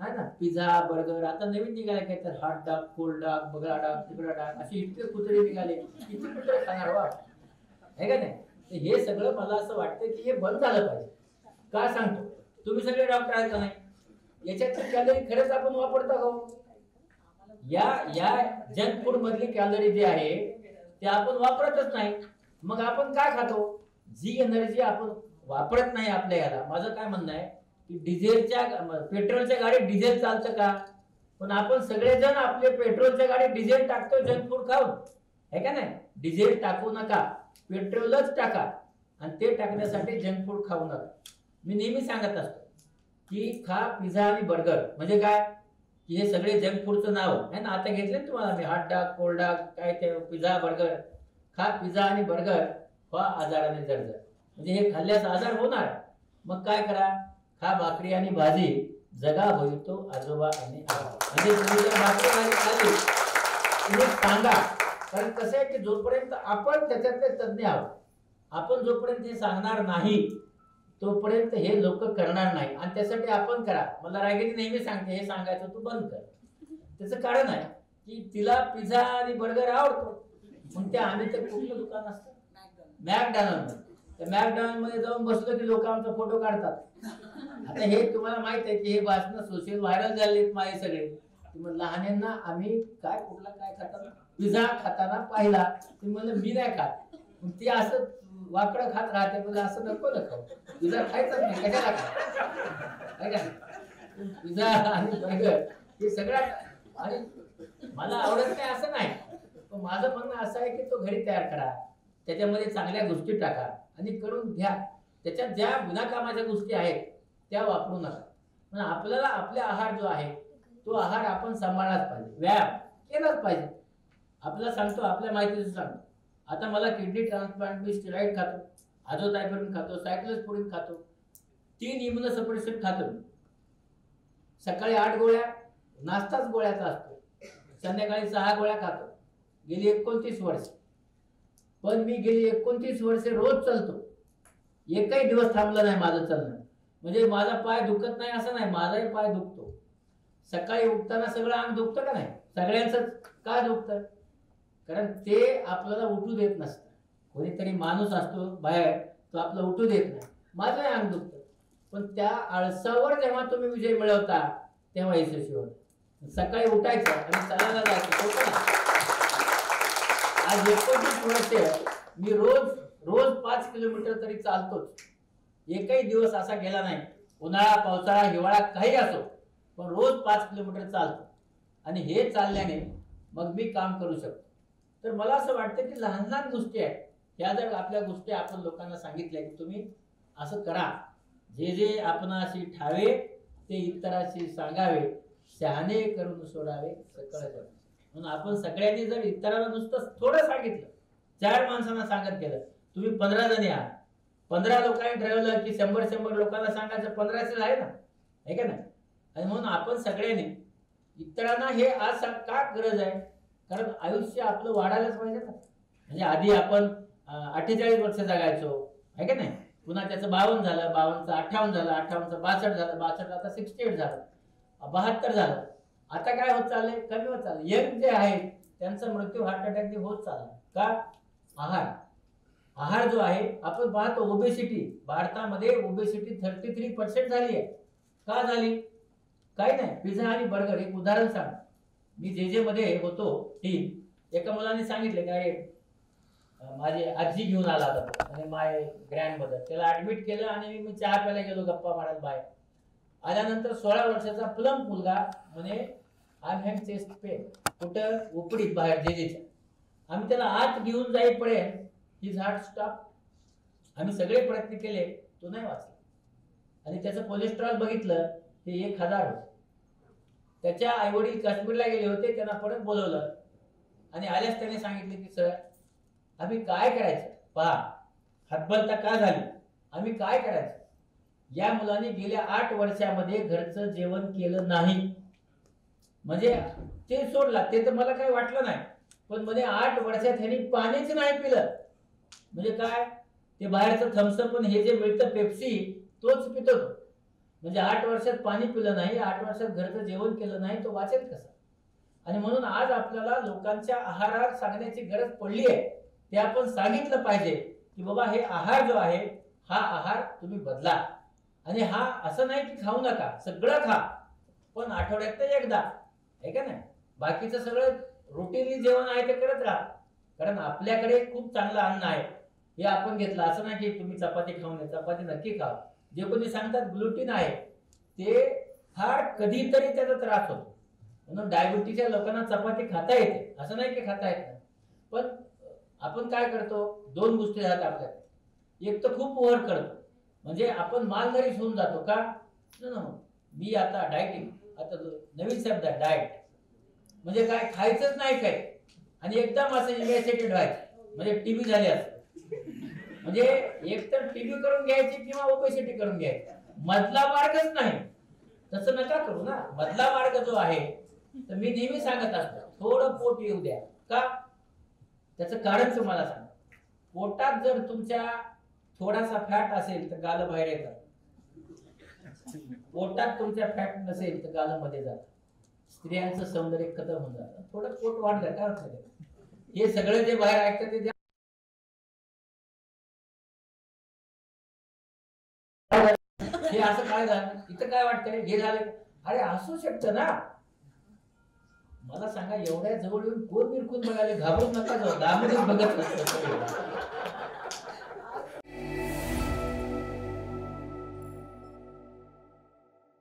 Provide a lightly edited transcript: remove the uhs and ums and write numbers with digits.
है ना, pizza burger, आता नवीन निघाले काय तर हॉट डॉग, कोल्ड डॉग, बगळा डॉग, तिकडा डॉग, असे इतके कुत्रे निघाले, किती कुत्रे खाणार वा, आहे का नाही? हे सगळं मला असं वाटतं की हे बंद झालं पाहिजे. का सांगतो, तुम्ही सगळे डॉक्टर आहेत का नाही, याच्यात कॅलरी खरंच आपण वापरता का? या जंक फूड मधली कॅलरी जी आहे ते आपण वापरतच नाही. मग आपण काय खातो? जी एनर्जी आपण वापरत नाही आपल्या याला. माझं काय म्हणणं आहे की डिझेलच्या पेट्रोलच्या गाडीत डिझेल चालतं का? पण आपण सगळेजण आपले पेट्रोलच्या गाडीत डिझेल टाकतो जंक फूड खाऊन, आहे का नाही? डिझेल टाकू नका, पेट्रोलच टाका, आणि ते टाकण्यासाठी जंक फूड खाऊ नका. मी नेहमी सांगत असतो की खा पिझ्झा आणि बर्गर, म्हणजे काय की हे सगळे जंक फूडचं नाव आहे ना. आता घेतले तुम्हाला मी हॉट डॉग, कोल्ड डॉग, काय ते पिझ्झा बर्गर. खा पिझ्झा आणि बर्गर, व्हा आजाराने जर्जर. म्हणजे हे खाल्ल्यास आजार होणार. मग काय करा, खा भाकरी आणि भाजी, जगा होईतो आजोबा आणि आजोबा. म्हणजे तुम्ही जर भाकरी भाजी खाल्ली तुम्ही सांगा. कारण कसं आहे की जोपर्यंत आपण त्याच्यातले तज्ञ आहोत, आपण जोपर्यंत हे सांगणार नाही तोपर्यंत हे लोक करणार नाही. आणि त्यासाठी आपण करा. मला रागिनी नेहमी सांगते हे सांगायचं तू बंद कर. त्याचं कारण आहे की तिला पिझ्झा आणि बर्गर आवडतो. मग ते आम्ही तर कुठलं दुकान असतं, मॅकडॉनल्ड, त्या मॅकडॉनल्ड मध्ये जाऊन बसलो की लोक आमचा फोटो काढतात. आता हे तुम्हाला माहित आहे की हे भाषण सोशल व्हायरल झालेत माझे सगळे. लहानांना आम्ही काय कुठला काय खाताना पिझ्झा खाताना पाहिला, ते म्हणलं मी नाही खात. ती असं वाकडं खात राहते, म्हणजे असं नको ना खाऊ, पिझ्झा खायचाच नाही, कशाला खा. पिझ्झा आणि बर्गर हे सगळं आणि मला आवडत नाही असं नाही, पण माझं म्हणणं असं आहे की तो घरी तयार करा, त्याच्यामध्ये चांगल्या गोष्टी टाका आणि करून घ्या. त्याच्यात ज्या विनाकामाच्या गोष्टी आहेत त्या वापरू नका. पण आपल्याला आपला आहार जो आहे तो आहार आपण सांभाळलाच पाहिजे, व्यायाम केलाच पाहिजे. आपल्याला सांगतो, आपल्या माहितीचं सांगतो, आता मला किडनी ट्रान्सप्लांट, मी स्टेरॉइड खातो, आझोथायरोन खातो, सायक्लोस्पोरिन खातो, 3 इम्युनोसप्रेशन खातो. सकाळी 8 गोळ्या, नाश्ताच गोळ्याचा असतो, संध्याकाळी 6 गोळ्या खातो, गेली 29 वर्ष. पण मी गेली 29 वर्षे रोज चालतो, एकही दिवस थांबला नाही माझं चालणं. म्हणजे माझा पाय दुखत नाही असं नाही, माझाही पाय दुखतो. सकाळी उठताना सगळं अंग दुखतं का नाही? सगळ्यांचंच का दुखतं? कारण ते आपल्याला उठू देत नसतं. कोणीतरी माणूस असतो बाहेर, तो आपल्याला उठू देत नाही. माझं अंग दुखतं. पण त्या आळसावर जेव्हा तुम्ही विजय मिळवता तेव्हा यशस्वी होता. सकाळी उठायचं आणि चालायला जायचं. आज 29 वर्षे मी रोज 5 किलोमीटर तरी चालतोच. एकही दिवस असा गेला नाही, उन्हाळा, पावसाळा, हिवाळा काही असो, पण रोज 5 किलोमीटर चालतो. आणि हे चालल्याने मग मी काम करू शकतो. तर मला असं वाटतं की लहान लहान गोष्टी आहेत, ह्या जर आपल्या गोष्टी आपण लोकांना सांगितल्या की तुम्ही असं करा, जे आपण अशी ठावे ते इतराशी सांगावे, शहाणे करून सोडावे सकळ जग. म्हणून आपण सगळ्यांनी जर इतरांना नुसतं थोडं सांगितलं, 4 माणसांना सांगत गेलं, तुम्ही 15 जणी आहात, 15 लोकांनी ठरवलं की 100 लोकांना सांगायचं, 1500 आहे ना, आहे का नाही? आणि म्हणून आपण सगळ्यांनी इतरांना हे आज का गरज आहे, कारण आयुष्य आपलं वाढायलाच पाहिजे ना. म्हणजे आधी आपण 48 वर्ष जगायचो, आहे का नाही? पुन्हा त्याचं 52 झालं, 52चं 58 झालं, 58चं 62 झालं, 62 आता 68 झालं, 72 झालं. आता काय होत चाललंय? कमी होत चाललंय. यंग जे आहेत त्यांचा मृत्यू हार्ट अटॅकने होत चालला. का? आहार जो आहे, आपण पाहतो ओबेसिटी, भारतामध्ये ओबेसिटी 33% झाली आहे. का झाली? काही नाही, पिझ्झा आणि बर्गर. एक उदाहरण सांग, मी जे मध्ये होतो टीम, एका मुलाने सांगितले काय माझी आजी घेऊन आला होता आणि माय ग्रँडमदर, त्याला ऍडमिट केलं आणि मी चहा प्यायला गेलो गप्पा मारत बाहेर. आल्यानंतर 16 वर्षाचा प्लम मुलगा म्हणे आय हॅव चेस्ट पेन, कुठं? उपडीत बाहेर जेजेच्या. आम्ही त्याला आत घेऊन जाईपर्यंत हिज हार्ट स्टॉप. आम्ही सगळे प्रयत्न केले, तो नाही वाचला. आणि त्याचं कोलेस्ट्रॉल बघितलं ते 1000 होतं. त्याच्या आईवडील काश्मीरला गेले होते, त्यांना परत बोलवलं आणि आल्यास त्याने सांगितले की सर आम्ही काय करायचं, पहा हतबलता का झाली, आम्ही काय करायचं. या मुलाने गेल्या 8 वर्षामध्ये घरचं जेवण केलं नाही. म्हणजे ते सोडला, ते तर मला काही वाटलं नाही, पण मध्ये 8 वर्षात ह्यांनी पाणीच नाही पिलं. म्हणजे काय, ते बाहेरचं थम्सअप पण हे जे मिळतं पेप्सी तोच पितो तो. म्हणजे 8 वर्षात पाणी पिलं नाही, 8 वर्षात घरचं जेवण केलं नाही, तो वाचेल कसा? आणि म्हणून आज आपल्याला लोकांच्या आहारात सांगण्याची गरज पडली आहे. ते आपण सांगितलं पाहिजे की बाबा हे आहार जो आहे हा आहार तुम्ही बदला. आणि हा असं नाही की खाऊ नका, सगळं खा, पण आठवड्यात एकदा, आहे का नाही? बाकीचं सगळं रुटीनली जेवण आहे ते करत राहा. कारण आपल्याकडे खूप चांगलं अन्न आहे, हे आपण घेतलं. असं नाही की तुम्ही चपाती खाऊ नये, चपाती नक्की खा. जे कोणी सांगतात ग्लुटीन आहे ते फार कधीतरी त्याचा त्रास होतो. म्हणून डायबिटीसच्या लोकांना चपाती खाता येते, असं नाही की खाता येत नाही. पण आपण काय करतो, दोन गोष्टी आहेत आपल्याकडे. एक तर खूप ओव्हर करतो, म्हणजे आपण मालनरीश होऊन जातो का. मी आता डायटिंग, आता नवीन शब्द आहे डाएट, म्हणजे काय खायचंच नाही काय, आणि एकदम असं इमॅसिटेड व्हायचं, म्हणजे टीबी झाली असं. म्हणजे एक तर टीबी करून घ्यायची किंवा ओबेसिटी करून घ्यायची, मधला मार्गच नाही. तसं नका करू ना. मधला मार्ग जो आहे, तर मी नेहमी सांगत असतो थोडं पोट येऊ द्या. का? त्याचं कारण तुम्हाला सांग. पोटात जर तुमच्या थोडासा फॅट असेल तर गाल बाहेर येतात, पोटात तुमच्या फॅट नसेल तर गाल मध्ये जातात. स्त्रियांचं सौंदर्य खतम होऊन जातं. थोडं पोट वाढलं काय होतं? हे सगळं जे बाहेर ऐकतं ते हे असं काय झालं, इथं काय वाटतंय हे झालं. अरे असू शकतं ना. मला सांगा, एवढ्या जवळ येऊन कोण निरखून बघायला? घाबरून नका जाऊ, दाबूनच बघत असतं.